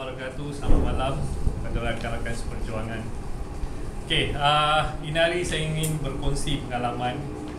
wabarakatuh. Selamat malam kepada rakan-rakan seperjuangan. Okey, ini hari saya ingin berkongsi pengalaman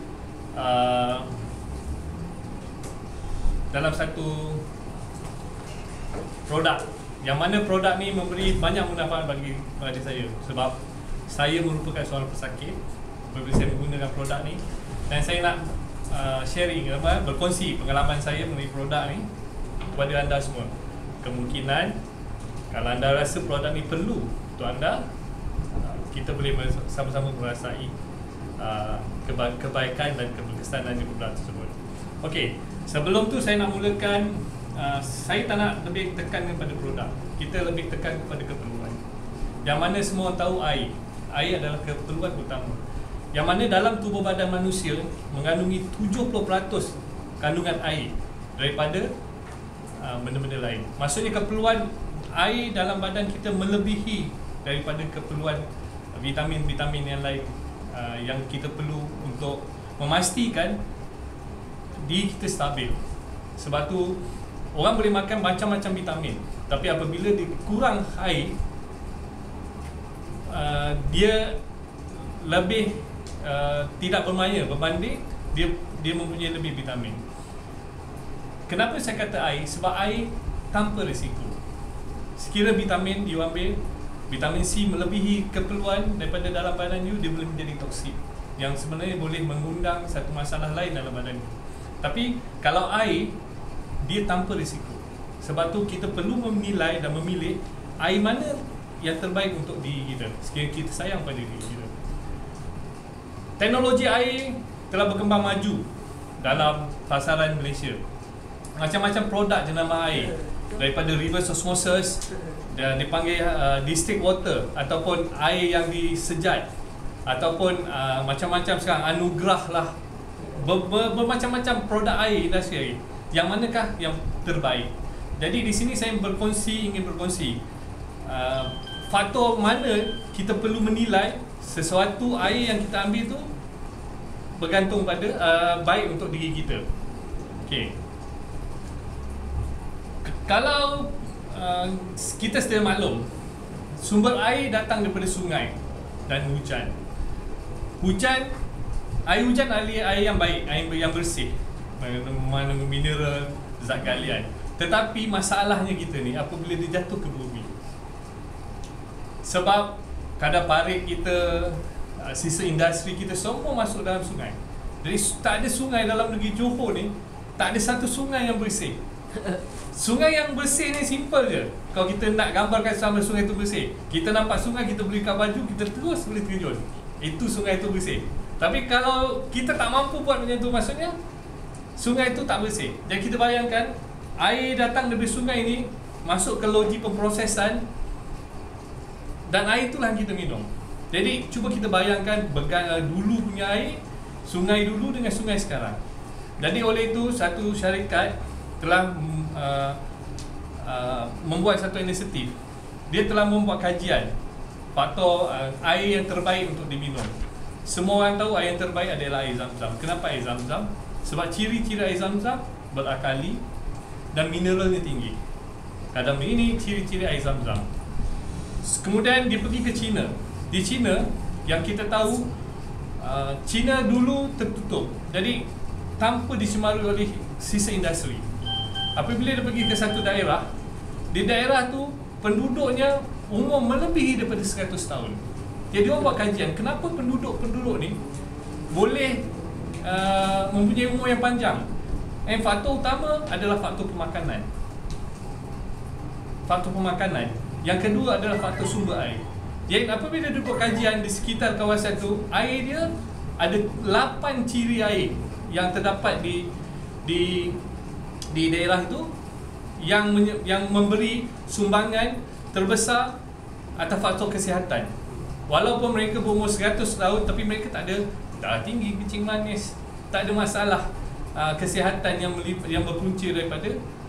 dalam satu produk, yang mana produk ni memberi banyak manfaat bagi saya, sebab saya merupakan seorang pesakit apabila saya menggunakan produk ni, dan saya nak sharing, berkongsi pengalaman saya mengenai produk ni kepada anda semua. Kemungkinan kalau anda rasa produk ni perlu untuk anda, kita boleh sama-sama merasai kebaikan dan keberkesanan di produk tersebut. Okey, sebelum tu saya nak mulakan, saya tak nak lebih tekan kepada produk, kita lebih tekan kepada keperluan. Yang mana semua orang tahu air adalah keperluan utama, yang mana dalam tubuh badan manusia mengandungi 70% kandungan air daripada benda-benda lain. Maksudnya keperluan air dalam badan kita melebihi daripada keperluan vitamin-vitamin yang lain yang kita perlu untuk memastikan diri kita stabil. Sebab tu orang boleh makan macam-macam vitamin, tapi apabila dia kurang air, dia lebih tidak bermaya berbanding dia mempunyai lebih vitamin. Kenapa saya kata air? Sebab air tanpa risiko. Sekira vitamin you ambil, vitamin C melebihi keperluan daripada dalam badan you, dia boleh menjadi toksik, yang sebenarnya boleh mengundang satu masalah lain dalam badan you. Tapi kalau air, dia tanpa risiko. Sebab tu kita perlu menilai dan memilih air mana yang terbaik untuk diri kita, sekiranya kita sayang pada diri kita. Teknologi air telah berkembang maju dalam pasaran Malaysia. Macam-macam produk jenama air, daripada reverse osmosis, dan dipanggil distilled water, ataupun air yang disejat, ataupun macam-macam sekarang anugerah lah, bermacam-macam produk air, industri air. Yang manakah yang terbaik? Jadi di sini saya ingin berkongsi faktor mana kita perlu menilai sesuatu air yang kita ambil tu bergantung pada baik untuk diri kita. Okey. Kalau kita sedia maklum, sumber air datang daripada sungai dan hujan. Air hujan adalah air yang baik, air yang bersih, mengandung mineral, zat galian. Tetapi masalahnya kita ni apabila dia jatuh ke bumi, sebab kadar parit kita, sisa industri kita semua masuk dalam sungai. Jadi tak ada sungai dalam negeri Johor ni, tak ada satu sungai yang bersih. Sungai yang bersih ni simple je. Kalau kita nak gambarkan sama sungai tu bersih, kita nampak sungai, kita beli kat baju, kita terus boleh terjun, itu sungai tu bersih. Tapi kalau kita tak mampu buat macam tu, maksudnya sungai tu tak bersih. Jadi kita bayangkan, air datang dari sungai ni masuk ke loji pemprosesan, dan air itulah yang kita minum. Jadi cuba kita bayangkan dulu punya air, sungai dulu dengan sungai sekarang. Jadi oleh itu satu syarikat telah membuat satu inisiatif. Dia telah membuat kajian faktor air yang terbaik untuk diminum. Semua orang tahu air yang terbaik adalah air Zam-Zam. Kenapa air Zam-Zam? Sebab ciri-ciri air Zam-Zam berakali dan mineralnya tinggi. Kadang ini ciri-ciri air Zam-Zam. Kemudian dia pergi ke China. Di China, yang kita tahu, China dulu tertutup, jadi tanpa dicemari oleh sisa industri. Apabila dia pergi ke satu daerah, di daerah tu penduduknya umur melebihi daripada 100 tahun. Jadi orang buat kajian, kenapa penduduk ni boleh mempunyai umur yang panjang. Faktor utama adalah faktor pemakanan. Yang kedua adalah faktor sumber air. Jadi apabila dia buat kajian di sekitar kawasan tu, air dia ada 8 ciri air yang terdapat di daerah itu yang memberi sumbangan terbesar atas faktor kesihatan. Walaupun mereka berumur 100 tahun, tapi mereka tak ada darah tinggi, kencing manis, tak ada masalah kesihatan yang berpunca daripada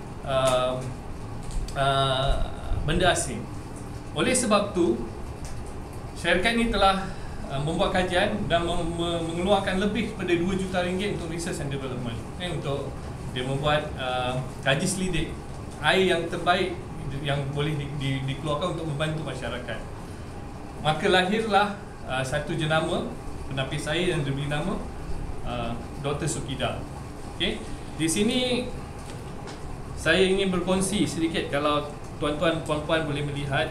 benda asing. Oleh sebab tu, syarikat ini telah membuat kajian dan mengeluarkan lebih daripada 2 juta ringgit untuk research and development, untuk dia membuat kaji selidik air yang terbaik yang boleh dikeluarkan untuk membantu masyarakat. Maka lahirlah satu jenama penapis air yang diberi nama Dr. Sukida. Okey, di sini saya ingin berkongsi sedikit, kalau tuan-tuan puan-puan boleh melihat.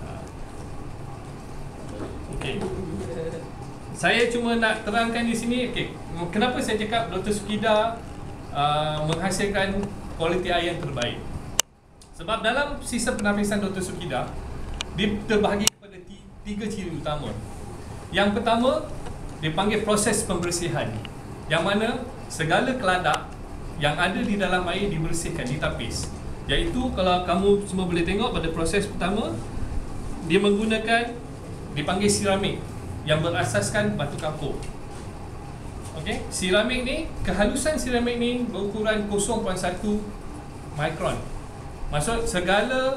Okey, saya cuma nak terangkan di sini. Okey, kenapa saya cakap Dr. Sukida menghasilkan kualiti air yang terbaik? Sebab dalam sistem penapisan Dr. Sukida, dia terbahagi kepada 3 ciri utama. Yang pertama, dipanggil proses pembersihan, yang mana segala keladak yang ada di dalam air dibersihkan, ditapis. Iaitu kalau kamu semua boleh tengok pada proses pertama, dia menggunakan, dipanggil seramik yang berasaskan batu kapur. Okey, seramik ni, kehalusan seramik ni berukuran 0.1 mikron. Maksud segala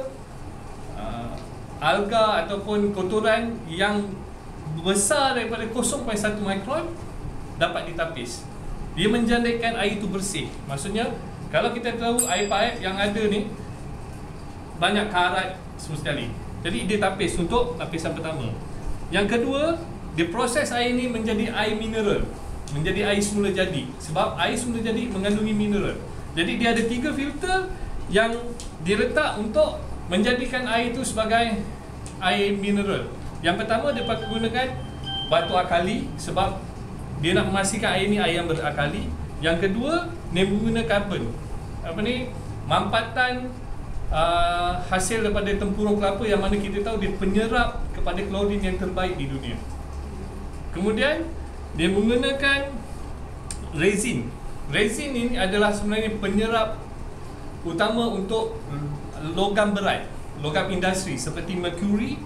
alga ataupun kotoran yang besar daripada 0.1 mikron dapat ditapis. Dia menjadikan air itu bersih. Maksudnya, kalau kita tahu air paip yang ada ni banyak karat semua sekali. Jadi dia tapis untuk lapisan pertama. Yang kedua, dia proses air ni menjadi air mineral, menjadi air semula jadi. Sebab air semula jadi mengandungi mineral. Jadi dia ada 3 filter yang diletak untuk menjadikan air itu sebagai air mineral. Yang pertama, dia pakai gunakan batu akali sebab dia nak memastikan air ni air yang berakali. Yang kedua, dia menggunakan karbon. Mampatan hasil daripada tempurung kelapa, yang mana kita tahu dia penyerap kepada klorin yang terbaik di dunia. Kemudian dia menggunakan resin. Resin ini adalah sebenarnya penyerap utama untuk logam berat, logam industri seperti mercury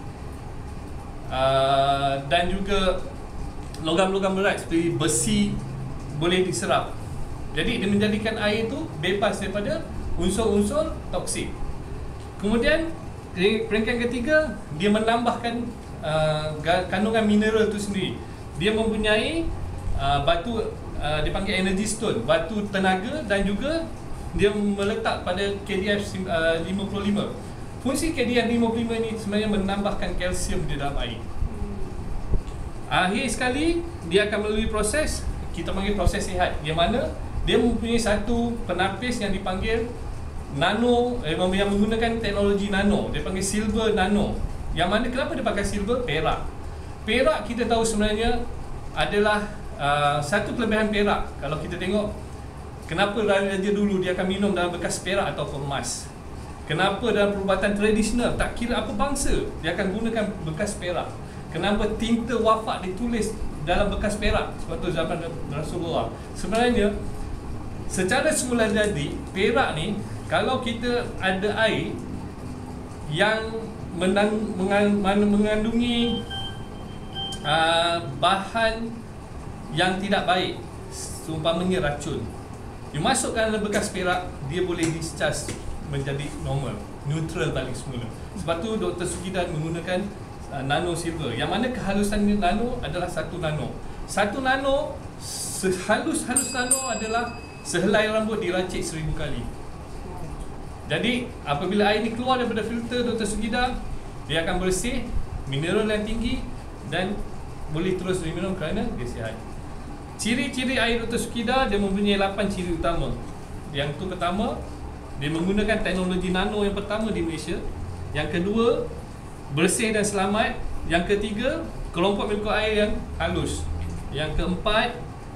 dan juga logam-logam berat seperti besi boleh diserap. Jadi dia menjadikan air itu bebas daripada unsur-unsur toksik. Kemudian peringkat ketiga, dia menambahkan kandungan mineral itu sendiri. Dia mempunyai batu, dipanggil energy stone, batu tenaga, dan juga dia meletak pada KDF 55. Fungsi KDF 55 ini sebenarnya menambahkan kalsium di dalam air. Akhir sekali, dia akan melalui proses, kita panggil proses sihat, yang mana dia mempunyai satu penapis yang dipanggil nano, yang menggunakan teknologi nano. Dia panggil silver nano. Yang mana kenapa dia pakai silver? Perak. Perak kita tahu sebenarnya adalah satu kelebihan perak. Kalau kita tengok, kenapa raja dulu dia akan minum dalam bekas perak atau emas? Kenapa dalam perubatan tradisional, tak kira apa bangsa, dia akan gunakan bekas perak? Kenapa tinta wafat ditulis dalam bekas perak? Sebab tu zaman Rasulullah. Sebenarnya, secara semula jadi, perak ni, kalau kita ada air yang mengandungi bahan yang tidak baik, seumpamanya racun, dia masukkan dalam bekas perak, dia boleh discharge menjadi normal, neutral balik semula. Sebab tu Dr. Sukida menggunakan nano silver, yang mana kehalusan nano adalah 1 nano. 1 nano, sehalus-halus nano adalah sehelai rambut diracik 1000 kali. Jadi apabila air ni keluar daripada filter Dr. Sukida, dia akan bersih, mineral yang tinggi, dan boleh terus diminum kerana dia sihat. Ciri-ciri air Dr. Sukida, dia mempunyai 8 ciri utama. Yang tu pertama, dia menggunakan teknologi nano yang pertama di Malaysia. Yang kedua, bersih dan selamat. Yang ketiga, kelompok molekul air yang halus. Yang keempat,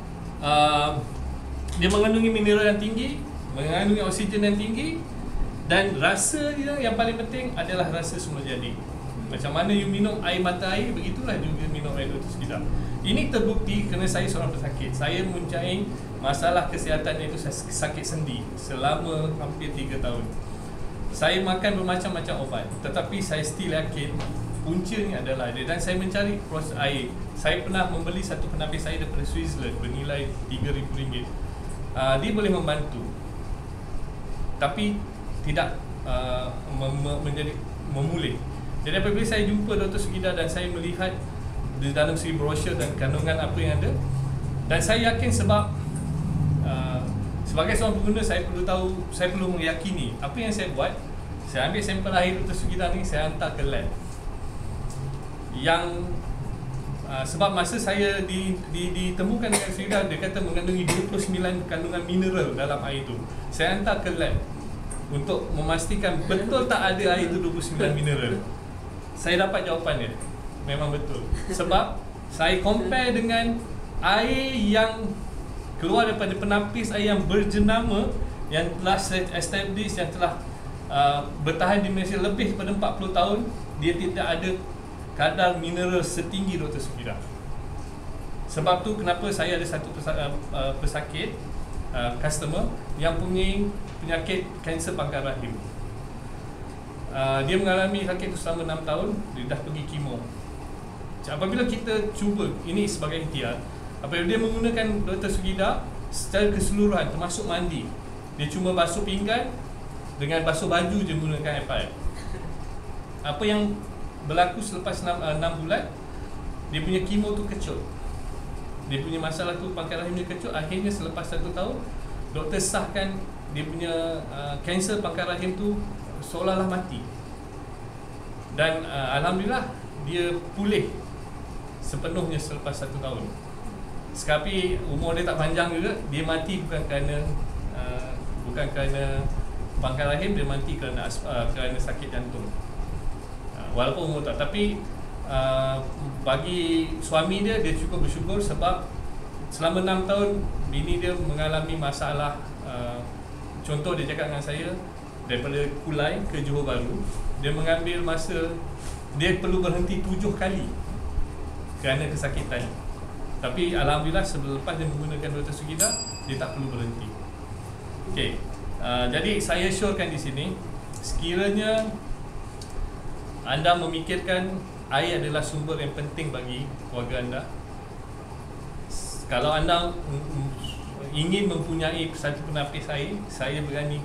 dia mengandungi mineral yang tinggi, mengandungi oksigen yang tinggi, dan rasa dia yang paling penting adalah rasa semula jadi. Macam mana you minum air mata air, begitulah juga minum air Dr. Sukida. Ini terbukti kerana saya seorang pesakit. Saya mempunyai masalah kesihatan, iaitu sakit sendi selama hampir 3 tahun. Saya makan bermacam-macam obat, tetapi saya still yakin puncanya adalah dia. Dan saya mencari proses air. Saya pernah membeli satu penapis air daripada Switzerland bernilai RM3,000. Dia boleh membantu, tapi tidak menjadi memulih. Jadi apabila saya jumpa Dr. Sukida dan saya melihat di dalam segi brosur dan kandungan apa yang ada, dan saya yakin sebab sebagai seorang pengguna, saya perlu tahu, saya perlu meyakini apa yang saya buat Saya ambil sampel air Dr. Sugida ni, saya hantar ke lab. Yang sebab masa saya ditemukan dengan Sugida, dia kata mengandungi 29 kandungan mineral dalam air tu. Saya hantar ke lab untuk memastikan betul tak ada air tu 29 mineral. Saya dapat jawapan dia, memang betul. Sebab saya compare dengan air yang keluar daripada penapis air yang berjenama, yang telah established, yang telah bertahan di Malaysia lebih daripada 40 tahun, dia tidak ada kadar mineral setinggi Dr. Sugida. Sebab tu kenapa saya ada satu pesakit customer yang punya penyakit kanser pangkal rahim. Dia mengalami sakit tu selama 6 tahun, dia dah pergi kemo. Apabila kita cuba, ini sebagai ikhtiar, apabila dia menggunakan Dr. Sugida secara keseluruhan termasuk mandi, dia cuma basuh pinggan dengan basuh baju je menggunakan air pipe. Apa yang berlaku selepas 6 bulan, dia punya kemo tu kecut. Dia punya masalah tu pangkal rahim dia kecut. Akhirnya selepas 1 tahun, doktor sahkan dia punya kanser pangkal rahim tu seolah-olah mati. Dan alhamdulillah dia pulih sepenuhnya selepas 1 tahun. Sekali umur dia tak panjang juga, dia mati bukan kerana pangkal rahim, dia mati kerana sakit jantung. Walaupun umur tak, tapi bagi suami dia cukup bersyukur sebab selama 6 tahun bini dia mengalami masalah. Contoh dia cakap dengan saya, daripada Kulai ke Johor Bahru, dia mengambil masa, dia perlu berhenti 7 kali kerana kesakitan. Tapi alhamdulillah selepas dia menggunakan Dr. Sugida, dia tak perlu berhenti. Okey. Jadi saya syorkan di sini, sekiranya anda memikirkan air adalah sumber yang penting bagi keluarga anda, kalau anda ingin mempunyai satu penapis air, saya berani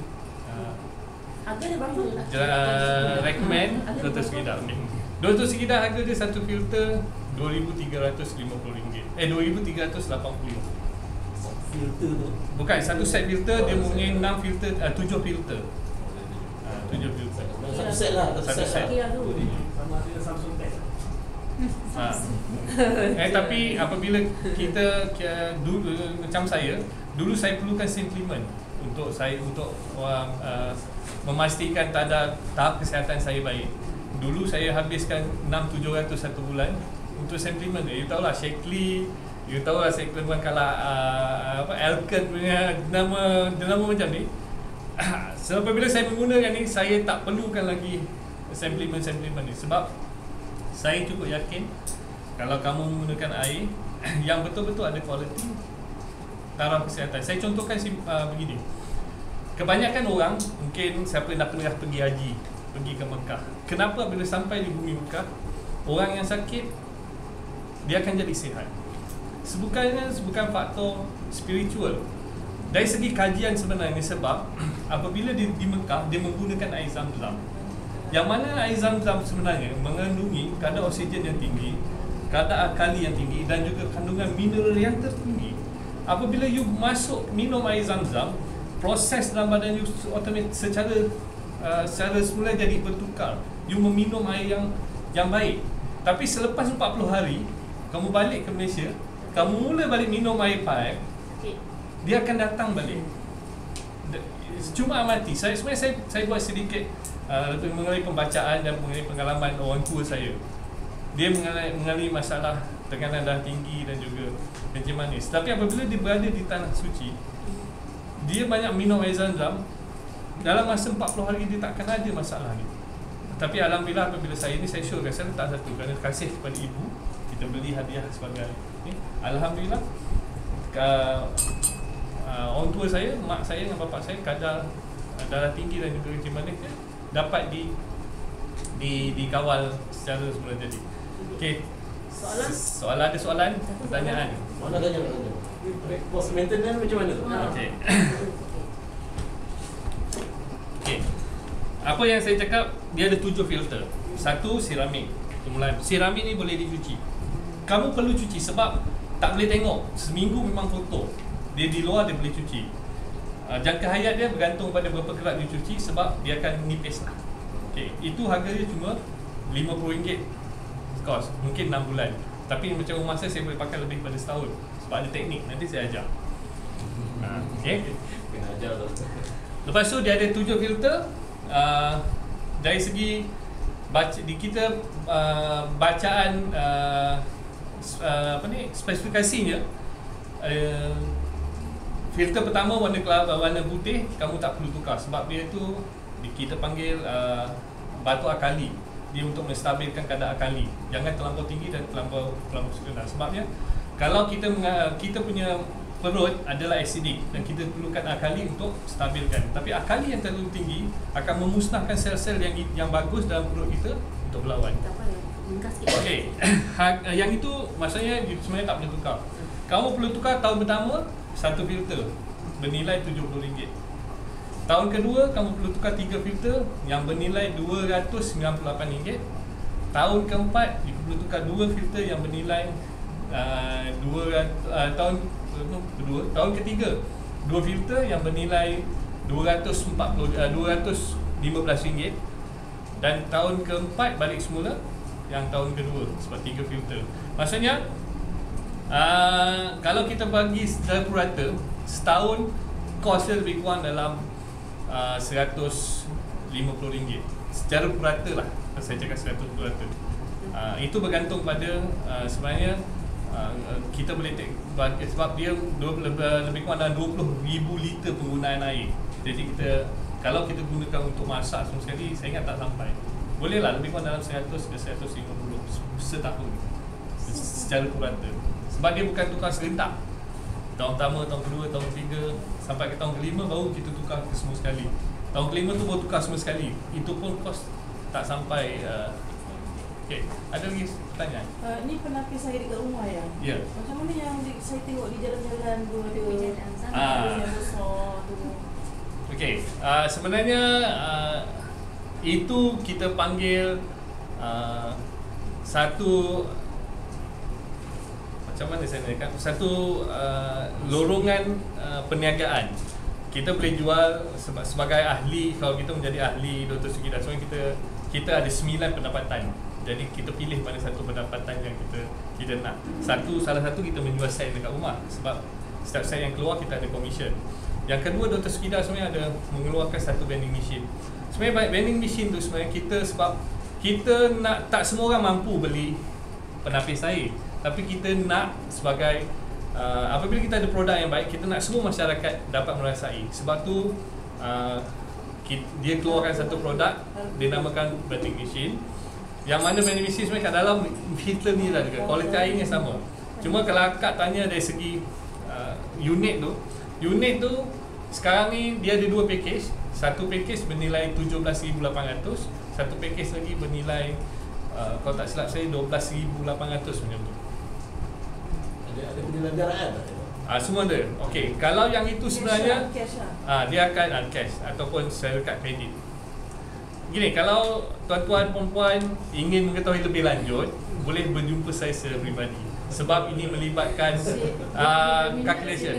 recommend Dr. Sugida. Dr. Sugida harga dia satu filter RM2,350. RM2,380. Filter tu? Bukan, satu set filter dia mempunyai 6 filter, 7 filter. 7 filter. Satu set lah. Satu set. Sama ada Samsung Tab. Tapi apabila kita dulu, macam saya, dulu saya perlukan supplement untuk memastikan tahap kesihatan saya baik. Dulu saya habiskan 6-700 satu bulan untuk supplement. You tahulah Shaklee, you tahulah supplement kalau Alken punya nama macam ni. Sebab bila saya menggunakan ni, saya tak perlukan lagi supplement ni, sebab saya cukup yakin kalau kamu menggunakan air yang betul-betul ada kualiti taraf kesihatan. Saya contohkan begini. Kebanyakan orang, mungkin siapa yang dah pernah pergi haji, pergi ke Mekah, kenapa bila sampai di bumi Mekah, orang yang sakit dia akan jadi sihat? Bukan faktor spiritual. Dari segi kajian sebenarnya, sebab apabila di Mekah dia menggunakan air Zam-Zam, yang mana air Zam-Zam sebenarnya mengandungi kadar oksigen yang tinggi, kadar alkali yang tinggi, dan juga kandungan mineral yang tertinggi. Apabila you minum air Zam-Zam, proses dalam badan you otomatis secara semula jadi bertukar. You meminum air yang baik. Tapi selepas 40 hari kamu balik ke Malaysia, kamu mula balik minum air pipe, dia akan datang balik. Cuma amati. Sebenarnya saya buat sedikit mengenai pembacaan dan mengenai pengalaman orang tua saya. Dia mengalami masalah tekanan darah tinggi dan juga kencing manis. Tapi apabila dia berada di tanah suci, dia banyak minum air Zam-Zam, dalam masa 40 hari dia tak akan ada masalah ni. Tapi alhamdulillah apabila saya syorkan, saya letak satu kerana kasih kepada ibu, kita beli hadiah sebagai ni. Alhamdulillah orang tua saya, mak saya dengan bapak saya, kadar darah tinggi dan juga kencing manis dia dapat dikawal secara semula jadi. Okey. Ada soalan? Pertanyaan? Mana tanya? Post maintenance macam mana tu? Okey. Okey. Apa yang saya cakap, dia ada 7 filter. Satu, seramik. Seramik ni boleh dicuci. Kamu perlu cuci sebab tak boleh tengok. Seminggu memang kotor. Dia di luar, dia boleh cuci. Jangka hayat dia bergantung pada berapa kerap dicuci, sebab dia akan nipis lah. Okay, itu harganya cuma RM50 kos, mungkin 6 bulan. Tapi macam rumah saya boleh pakai lebih pada setahun sebab ada teknik, nanti saya ajar. Okay. Kena ajar tu. Lepas tu dia ada 7 filter. Dari segi di kita bacaan spesifikasinya, filter pertama warna putih kamu tak perlu tukar sebab dia tu kita panggil batu akali. Dia untuk menstabilkan kadar akali, jangan terlampau tinggi dan terlampau rendah. Sebabnya kalau kita punya perut adalah acidic dan kita perlukan akali untuk stabilkan. Tapi akali yang terlalu tinggi akan memusnahkan sel-sel yang bagus dalam perut kita untuk berlawan. Okey. Yang itu maksudnya sebenarnya tak perlu tukar. Kamu perlu tukar tahun pertama satu filter bernilai RM70. Tahun kedua kamu perlu tukar 3 filter yang bernilai RM298. Tahun keempat you perlu tukar 2 filter yang bernilai tahun ketiga 2 filter yang bernilai RM215. Dan tahun keempat balik semula yang tahun kedua sebab 3 filter. Maksudnya kalau kita bagi secara purata, setahun kos dia lebih kurang dalam RM150 secara purata lah. Saya cakap 100 purata. Itu bergantung pada sebenarnya kita boleh sebab dia lebih kurang dalam 20,000 liter penggunaan air. Jadi kalau kita gunakan untuk masak semua sekali, saya ingat tak sampai. Bolehlah lebih kurang dalam 100 ke 150 setahun secara purata. Sebab dia bukan tukar serentak. Tahun pertama, tahun kedua, tahun ketiga sampai ke tahun kelima baru kita tukar ke semua sekali. Tahun kelima tu baru tukar semua sekali. Itu pun kos tak sampai. Okay. Ada lagi pertanyaan? Ni penapis air dekat rumah ya? Ya. Macam mana yang saya tengok di jalan-jalan tu ada yang besar tu? Okay. Sebenarnya itu kita panggil satu, macam mana saya nak cakap, satu lorongan perniagaan. Kita boleh jual sebagai ahli. Kalau kita menjadi ahli Dr. Sugi Dasoy, kita ada 9 pendapatan. Jadi kita pilih mana satu pendapatan yang kita nak. Salah satu kita menjual set dekat rumah sebab setiap set yang keluar kita ada commission. Yang kedua, Dr. Sukida sebenarnya ada mengeluarkan satu vending machine. Sebenarnya vending machine tu sebenarnya sebab kita nak, tak semua orang mampu beli penapis air. Tapi kita nak sebagai apabila kita ada produk yang baik, kita nak semua masyarakat dapat merasai. Sebab tu dia keluarkan satu produk dinamakan vending machine. Yang mana vending machine sebenarnya kat dalam filter ni lah juga, kualiti airnya sama. Cuma kalau akak tanya dari segi unit tu sekarang ni dia ada 2 package. Satu package bernilai RM17,800, satu package lagi bernilai kalau tak silap saya RM12,800 macam tu. Ada penyelenggaraan tak? Semua ada. Okey, kalau yang itu sebenarnya cash dia akan cash ataupun secara kad kredit. Gini, kalau tuan-tuan puan-puan ingin mengetahui lebih lanjut, boleh berjumpa saya secara peribadi. Sebab ini melibatkan calculation.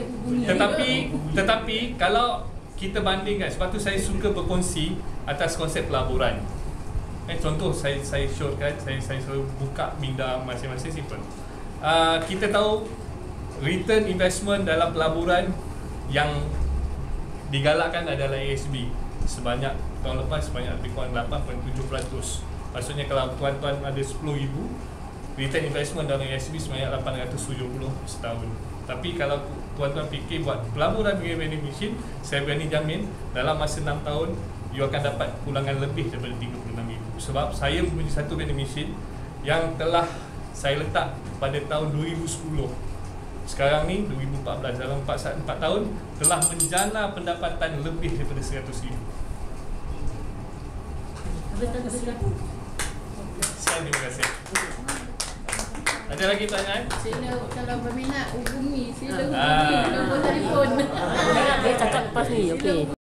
Tetapi kalau kita bandingkan, sebab tu saya suka berkongsi atas konsep pelaburan. Contoh saya showkan, saya selalu buka minda masing-masing simple. Kita tahu return investment dalam pelaburan yang digalakkan adalah ASB sebanyak tahun lepas lebih kurang 8.7%. Maksudnya kalau tuan-tuan ada 10,000, return investment dalam ASB sebanyak 870 setahun. Tapi kalau tuan-tuan fikir buat pelaburan dengan vending machine, saya berani jamin dalam masa 6 tahun you akan dapat pulangan lebih daripada 36,000. Sebab saya mempunyai satu vending machine yang telah saya letak pada tahun 2010. Sekarang ni 2014, dalam 4 tahun telah menjana pendapatan lebih daripada 100,000. Sekian, terima kasih. Ada lagi pertanyaan? Sila kalau berminat hubungi, sila hubungi nombor telefon. Dia cakap lepas ni, okey.